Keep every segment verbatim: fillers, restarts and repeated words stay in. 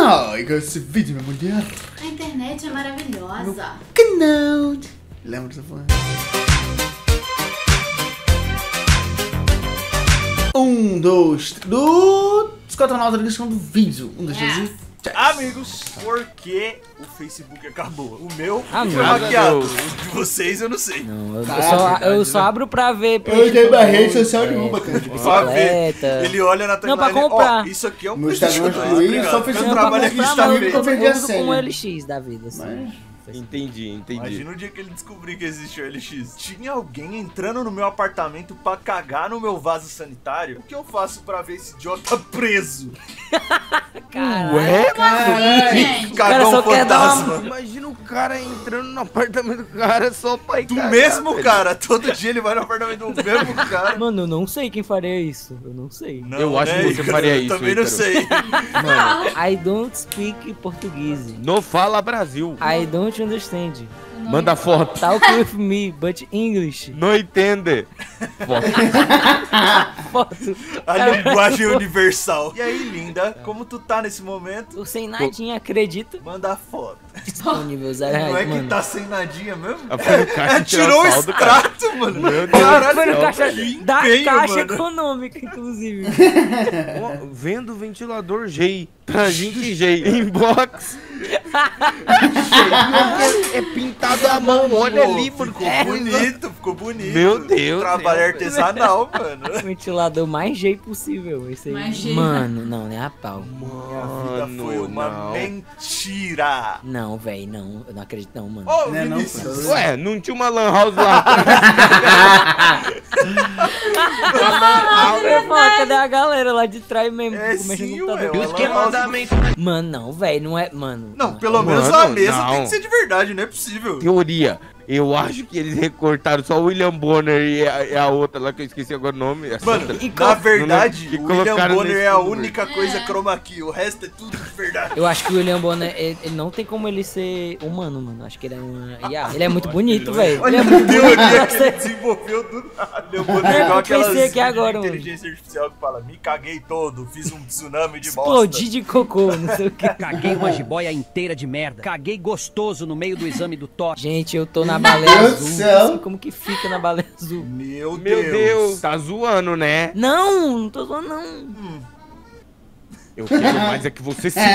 Ai, esse vídeo, minha mulher. A internet é maravilhosa. Canal. Lembra dessa porra? Um, dois, três. Do. Escuta na descrição do vídeo. Um, dois, três e. Amigos, por que o Facebook acabou? O meu Ah, foi meu hackeado. Deus. O de vocês eu não sei. Não, eu, eu Ah, só, verdade, eu só né? abro pra ver. Eu tenho uma rede social é, nenhuma, cara. de Só ver. bicicleta. Ele olha na Não, timeline. pra comprar. Ó, isso aqui é um Meu Instagram PlayStation excluí, dois, só tá fiz ligado? um Eu trabalho aqui comprar, está mas vendo. eu perdi a eu uso senha. com um L X da vida, assim. Mas... Entendi, entendi. Imagina o dia que ele descobrir que existe o L X. Tinha alguém entrando no meu apartamento pra cagar no meu vaso sanitário? O que eu faço pra ver esse idiota preso? Caralho. Ué? Caralho. Gente, cara Cagão só quer dar uma- fantasma. Imagina o cara entrando no apartamento do cara só pra ir Do cagar, mesmo velho. cara. Todo dia ele vai no apartamento do mesmo cara. Mano, eu não sei quem faria isso. Eu não sei. Não, Eu acho que você Ícaro? faria Eu isso, também não Ícaro. sei. Mano, I don't speak português. não fala Brasil. I don't understand. Manda foto. Talk with me, but English. Não entende. Foto. Foto. A linguagem universal. E aí, linda, como tu tá nesse momento? Tô sem nadinha, acredita? Manda foto. Disponível, zero Não é reais, que mano. tá sem nadinha mesmo? Ah, foi no caixa É, tirar tirou o saldo, cara. extrato, mano. Meu Deus. Caralho, Foi no céu. caixa que da empenho, Caixa mano. Econômica, inclusive. Ó, vendo o ventilador G. Pra gente G. Inbox. é, é pintado à mão. Olha Pô, ali, mano. ficou que bonito, ficou bonito. Meu Deus, Trabalho Deus. artesanal, mano. Ventilador mais G possível. Esse aí. Mais G. Mano, não, nem a pau. Minha vida Mano, foi uma não. mentira. Não, velho, não. Eu não acredito não, mano. Ô, Né, não, Vinícius. pô. Ué, não tinha uma lan house lá. Ah, eu ia falar, cadê a galera lá de trás mesmo? É mexendo sim, no ué. computador? uma lan house do- Mano, não, velho, não é. Mano. Não, pelo Mano, menos a mesa não. tem que ser de verdade, não é possível. Teoria. Eu acho que eles recortaram só o William Bonner e a, e a outra lá que eu esqueci agora o nome. a Mano, Sandra. E na verdade, que o William colocaram Bonner nesse é a filme. única coisa chroma key, o resto é tudo de verdade. Eu acho que o William Bonner, ele, ele não tem como ele ser humano, mano. Acho que ele é uma I A. Ele é muito bonito, velho. Olha Ele é a muito teoria bonito. que ele desenvolveu do nada. William Bonner é É, igual eu pensei aquelas aqui agora, mano. inteligência artificial que fala, me caguei todo, fiz um tsunami de bosta. Explodi de cocô, não sei o que. Caguei uma jiboia inteira de merda. Caguei gostoso no meio do exame do toque. Gente, eu tô na baleia Deus do azul. céu. Não sei como que fica na baleia azul. Meu, Meu Deus, tá zoando, né? Não, não tô zoando, não. Eu quero mais é que você se...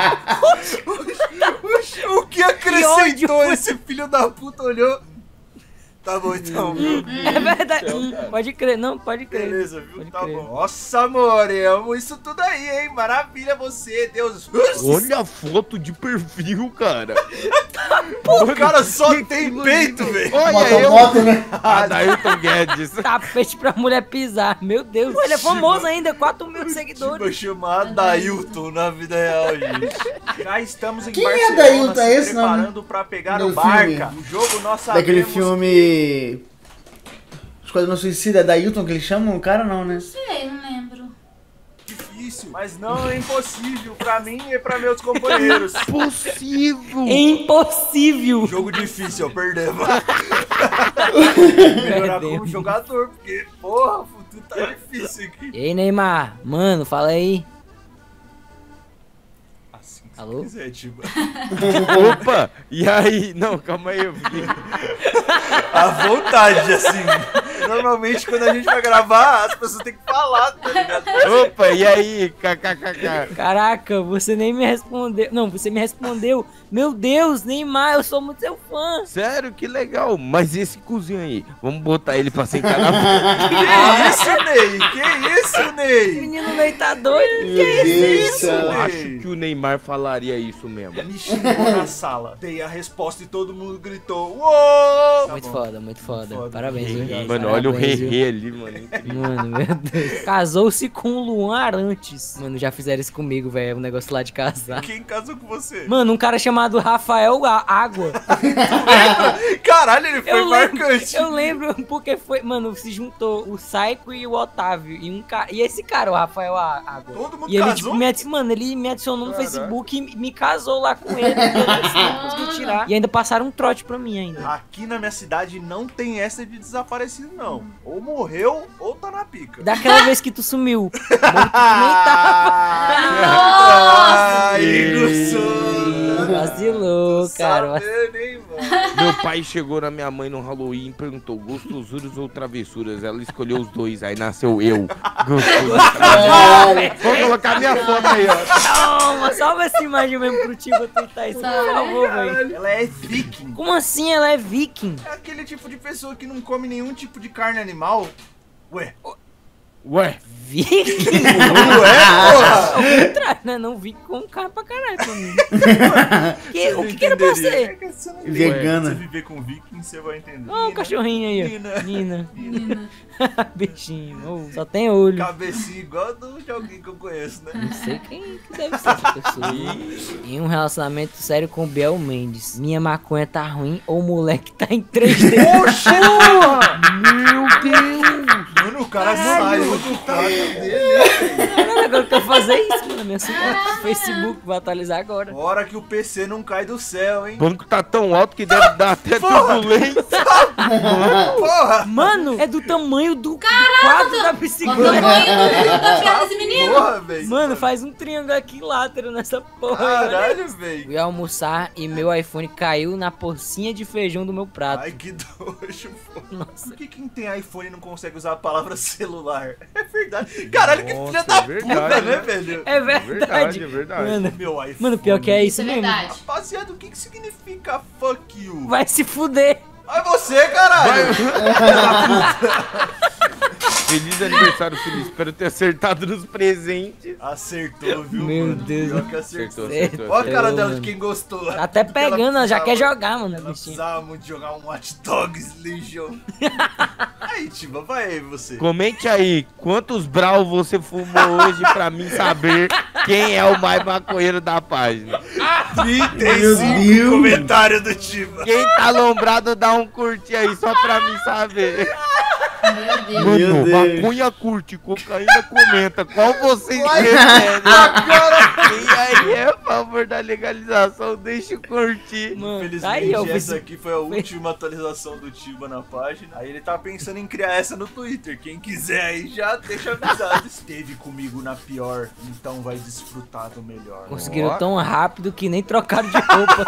O que acrescentou ódio. esse filho da puta? Olhou. Tá bom então, viu? É verdade. Hum, pode crer, não, pode crer. Beleza, viu? Pode Tá crer. bom. Nossa, amor, eu amo isso tudo aí, hein? Maravilha você, Deus. Olha a foto de perfil, cara. O cara só tem peito, velho. Olha eu. Moto, né? Adailton Guedes. Tapete pra mulher pisar, meu Deus. Ele é famoso ainda, quatro mil seguidores. Vou chamar Adailton na vida real, gente. Já estamos em Quem é Barcelona, Adailton? se É esse nome? preparando pra pegar Do o Barca. filme. O jogo nós Daquele sabemos... filme. Esquadrão Suicida, é da Hilton que eles chamam o cara, não, né? sei, não lembro. Difícil, mas não é impossível pra mim e pra meus companheiros. Possível. É impossível. Jogo difícil, eu perdemos. Melhorar como Perdemos. jogador, porque, porra, o futuro tá difícil aqui. E aí, Neymar? Mano, fala aí. Assim que Alô? você quiser, tipo. Opa, e aí? Não, calma aí. Eu fiquei... À vontade, assim. Normalmente, quando a gente vai gravar, as pessoas têm que falar, tá ligado? Opa, e aí? Kkkk. Caraca, você nem me respondeu. Não, você me respondeu. Meu Deus, Neymar, eu sou muito seu fã. Sério, que legal. Mas esse cozinho aí, vamos botar ele pra sentar na boca. Que isso, Ney? Que isso, O Ney? menino meio tá doido. Meu Deus do céu. Eu acho que o Neymar falaria isso mesmo. Me xingou na sala. Dei a resposta e todo mundo gritou. Uou! Tá Muito bom. foda, muito foda. Foda. Parabéns, viu? Mano, olha o Parabéns, viu? Rerê ali, mano. Incrível. Mano, meu Deus. Casou-se com o Luan Arantes. Mano, já fizeram isso comigo, velho. Um negócio lá de casar. Quem casou com você? Mano, um cara chamado Rafael A- Água. Caralho, ele foi Eu lembro, marcante. eu lembro porque foi, mano, se juntou o Saico e o Otávio e um cara, e esse cara, o Rafael A- Água. Todo mundo E ele casou? tipo me adi- mano, ele me adicionou no Caraca. Facebook e me casou lá com ele, e eu não consegui tirar. E ainda passaram um trote pra mim ainda. Aqui na minha cidade não tem essa de desaparecido, não. Ou morreu, ou tá na pica. Daquela vez que tu sumiu. Morto tu nem tava. Ai, cara. vendo, hein, mano? Meu pai chegou na minha mãe no Halloween e perguntou gostosuras ou travessuras. Ela escolheu os dois, aí nasceu eu. Gostosuras. Caralho. Vou colocar minha foto aí, ó. Toma, salva essa imagem mesmo pro tio twittar isso, por favor, velho. Ela é viking. Como assim ela é viking? É aquele tipo de pessoa que não come nenhum tipo de carne animal. Ué. Ué, Viking? Ué, porra. Ao contrário, né? Não vi com cara pra caralho pra mim. Que- o que que era pra É você? que você não entende. Vegana. Se você viver com viking, você vai entender. Ó, o cachorrinho aí, ó. Nina. Nina. Menina. Bichinho. Oh, só tem olho. Cabecinha igual do, de alguém que eu conheço, né? Não sei quem que deve ser essa pessoa. Em um relacionamento sério com o Biel Mendes. Minha maconha tá ruim ou o moleque tá em três D? Poxa! meu Deus. Mano, o cara saiu do carro dele. Caralho, agora eu quero fazer isso, mano. Minha conta do Facebook, vou atualizar agora. Hora que o P C não cai do céu, hein? O banco tá tão alto que deve dar até turbulência. Porra! Mano, é do tamanho do, do quadro da Olha o bicicleta. tamanho do- da perna desse menino. Porra, velho. Mano, faz um triângulo aqui látero nessa porra aí, olha. Caralho, velho. Fui almoçar e meu iPhone caiu na porcinha de feijão do meu prato. Ai, que dojo, pô. Nossa. Por que quem tem iPhone não consegue usar a palavra celular? É verdade. Caralho, que Nossa, filha é da verdade, puta, né, né? velho? É verdade. Verdade, é verdade. Mano, Meu iPhone. mano, pior que é isso Isso é mesmo. verdade. Rapaziada, o que que significa fuck you? Vai se fuder. Vai você, caralho! Feliz aniversário, filho. Espero ter acertado nos presentes. Acertou, viu, Meu mano? Deus. Pior que acertou. Acertou, acertou. Olha a cara Eu, dela mano. de quem gostou. Tá até Porque ela pegando, ela já quer precisava- jogar, mano. Ela bichinho. precisava muito jogar um Watch Dogs Legion. Aí, Tiba, vai aí você. Comente aí quantos brau você fumou hoje pra mim saber quem é o mais maconheiro da página. trinta e Meu cinco Deus. comentários do Tiba. Quem tá alombrado, dá um curtir aí só pra mim saber. Meu Deus. Mano, Meu Deus. maconha curte, cocaína comenta. Qual vocês preferem? Quem aí é a favor da legalização, deixa eu curtir. Mano, tá Infelizmente, aí, ó. essa aqui foi a última atualização do Tiba na página. Aí ele tá pensando em criar essa no Twitter. Quem quiser aí já deixa avisado. Esteve comigo na pior, então vai desfrutar do melhor. Conseguiram tão rápido que nem trocaram de roupa.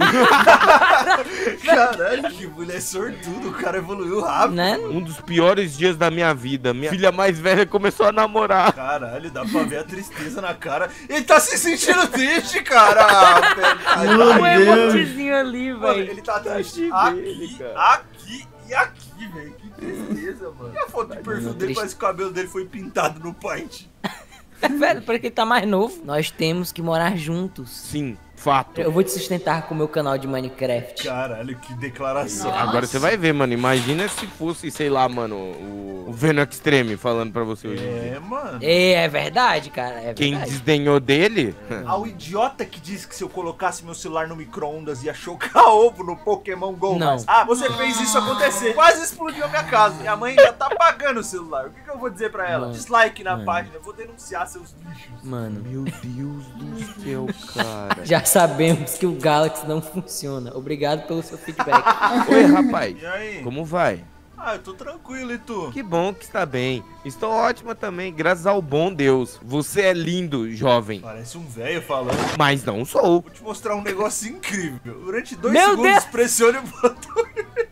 Caralho, que mulher sortudo. O cara evoluiu rápido. Né? Um dos piores dias da minha vida. Minha filha mais velha começou a namorar. Caralho, dá pra ver a tristeza na cara. Ele tá se sentindo triste, cara. Ah, velho. Meu Um Deus. emotezinho ali, Mano, velho. ele tá triste dele, aqui, cara. aqui e aqui, velho. Que tristeza, mano. E a foto de perfil mano, dele, triste. parece que o cabelo dele foi pintado no paint. É velho, parece que ele tá mais novo. Nós temos que morar juntos. Sim, fato. Eu vou te sustentar com o meu canal de Minecraft. Caralho, que declaração. Nossa. Agora você vai ver, mano. Imagina se fosse, sei lá, mano, o, o Venom Extreme falando pra você hoje em dia. É, mano. É, é verdade, cara. É Quem verdade. desdenhou dele? Ao idiota que disse que se eu colocasse meu celular no micro-ondas ia chocar ovo no Pokémon GO. Não. Mas, ah, você fez isso acontecer. Quase explodiu a minha casa. Minha mãe já tá apagando o celular. O que, que eu vou dizer pra ela? Mano. Dislike na Mano. página. Eu vou denunciar seus lixos. Mano, Meu Deus do céu, cara. já sabemos que o Galaxy não funciona. Obrigado pelo seu feedback. Oi, rapaz. E aí? Como vai? Ah, eu tô tranquilo, e tu? Que bom que está bem. Estou ótima também, graças ao bom Deus. Você é lindo, jovem. Parece um velho falando. Mas não sou. Vou te mostrar um negócio incrível. Durante dois Meu segundos, Deus! pressione o botão.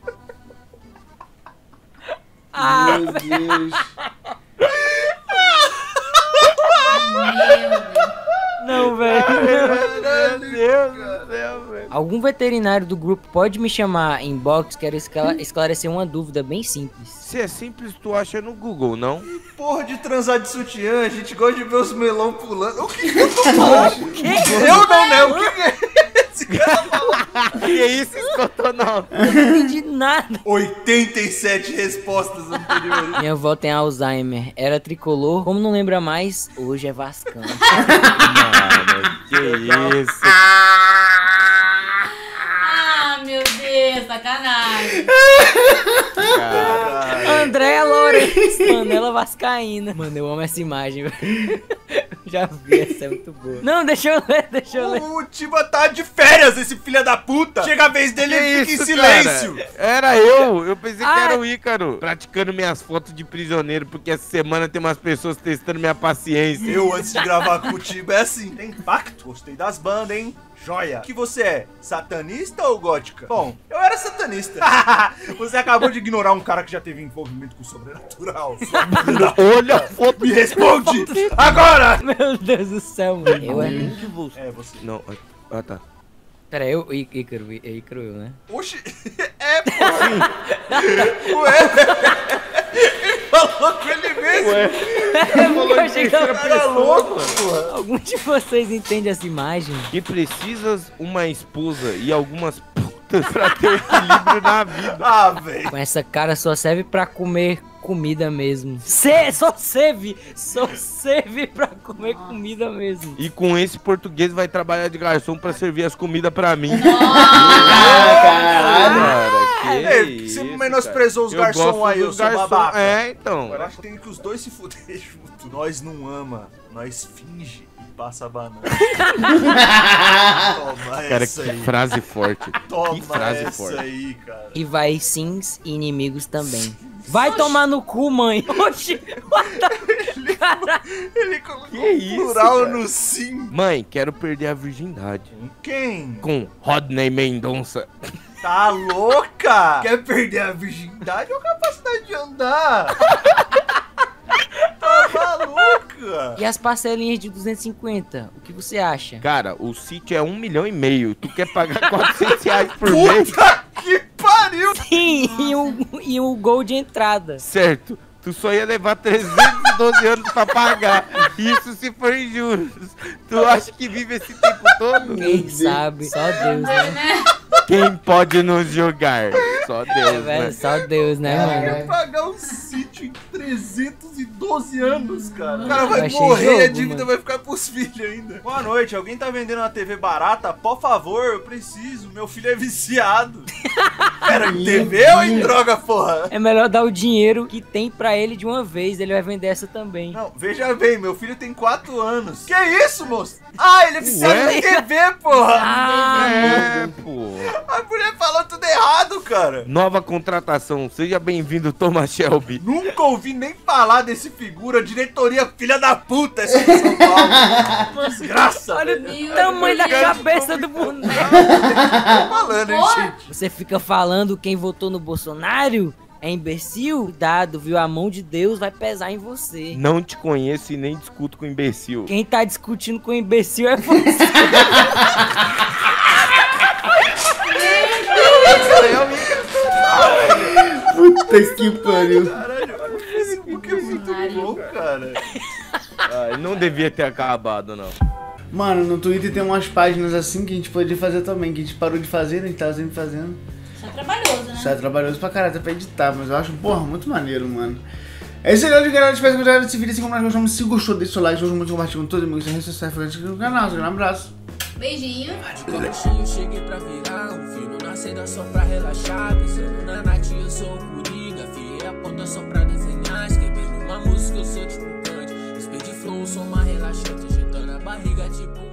Ah, Meu Deus. Meu Deus. não, velho. Meu Deus do céu, velho. Algum veterinário do grupo pode me chamar em box? Quero escla- esclarecer uma dúvida bem simples. Se é simples, tu acha no Google, não? Porra de transar de sutiã, a gente gosta de ver os melão pulando. O que que eu tô falando? Eu não, né? O que que é esse cara falando? Que isso, escotonauta? Eu não entendi nada. oitenta e sete respostas anteriores. Minha avó tem Alzheimer. Era tricolor. Como não lembra mais, hoje é vascão. Mano, que isso? Ah, meu Deus, sacanagem. Cara. Andréa Lourenço, mano, ela vascaína. Mano, eu amo essa imagem, velho. Já vi, essa é muito boa. Não, deixa eu ler, deixa eu ler. O Tiba tá de férias, esse filho da puta. Chega a vez dele, Que ele fica isso, em silêncio. cara? Era eu, eu pensei que Ah. era o Ícaro. Praticando minhas fotos de prisioneiro, porque essa semana tem umas pessoas testando minha paciência. Eu, antes de gravar com o Tiba, é assim. Tem impacto. Gostei das bandas, hein? Joia. O que você é? Satanista ou gótica? Bom, eu era satanista. Você acabou de ignorar um cara que já teve envolvimento com o sobrenatural. Olha a foto. Me responde agora! Meu Deus do céu, mano. Eu é. de você. É, você. Não, ah tá. Pera, eu, Í- Ícaro, Í- é Ícaro eu, né? Oxi, é, pô. Ué. Ele falou com ele mesmo. Ué. Eu achei que Cara era louco, porra. Algum de vocês entende essa imagem? Que precisas uma esposa e algumas putas pra ter equilíbrio na vida. Ah, velho. Com essa cara só serve pra comer comida mesmo. Se, só serve, só serve pra comer comida mesmo. E com esse português vai trabalhar de garçom pra servir as comidas pra mim. Ah, caralho. Cara, que É, isso, você menosprezou os Eu garçons gosto aí, eu dos sou garçom- babaca. É, então. Eu acho que tem que os dois se fuder junto. Nós não ama, nós finge e passa a banana. Toma Cara, essa que aí. frase forte. Toma que frase essa forte. aí, cara. E vai sims e inimigos também. Vai tomar no cu, mãe. Oxi, what the... Caralho. Ele colocou Que um isso, plural cara? no sim. Mãe, quero perder a virgindade. Quem? Com Rodney Mendonça. Tá louca? Quer perder a virgindade ou a capacidade de andar? Tá maluca? E as parcelinhas de duzentos e cinquenta? O que você acha? Cara, o sítio é um milhão e meio. Tu quer pagar quatrocentos reais por mês? Puta que pariu! Sim, e um, e um gol de entrada. Certo. Tu só ia levar trezentos e doze anos pra pagar. Isso se for em juros. Tu acha que vive esse tempo todo? Quem sabe? Só Deus, né? Quem pode nos julgar? Só É, Deus, velho, né? só Deus, né, mano? Quer pagar um sítio em trezentos e doze anos, cara. O cara Eu vai achei morrer e a jogo, dívida mano. vai ficar pros filhos ainda. Boa noite, alguém tá vendendo uma T V barata? Por favor, eu preciso. Meu filho é viciado. Era em T V ou em droga, porra? É melhor dar o dinheiro que tem pra ele de uma vez, ele vai vender essa também. Não, veja bem, meu filho tem quatro anos. Que isso, moço? Ah, ele é viciado Ué? em T V, porra. Ah, É, pô. A mulher falou tudo errado, cara. Nova contratação. Seja bem-vindo, Thomas Shelby. Nunca ouvi nem falar desse figura. Diretoria filha da puta, essa de São Paulo. Desgraça, olha velho. o tamanho da cabeça do boneco. Tô falando, hein, gente. Você fica falando quem votou no Bolsonaro é imbecil? Cuidado, viu? A mão de Deus vai pesar em você. Não te conheço e nem discuto com imbecil. Quem tá discutindo com o imbecil é você. Puta que pariu. Caralho, o Facebook é muito bom, cara. Ah, não devia ter acabado, não. Mano, no Twitter tem umas páginas assim que a gente poderia fazer também, que a gente parou de fazer, né? A gente tava sempre fazendo. Isso é trabalhoso, né? Isso é trabalhoso pra caralho, até pra editar, mas eu acho, porra, muito maneiro, mano. É isso aí, galera. Espero que vocês gostaram desse vídeo. Assim como nós gostamos, se gostou, deixa o seu like, ajuda muito, compartilha com todo mundo. Se redes sociais, fica inscrito no canal. Um abraço. Beijinho. Baixinho, cheguei pra virar um filho na seda só pra relaxar. Pensando na Nath, eu sou o Coringa. Fiei a ponta só pra desenhar. Escrevendo uma música, eu sou tipo grande. Speed flow, sou uma relaxante. Agitando a barriga tipo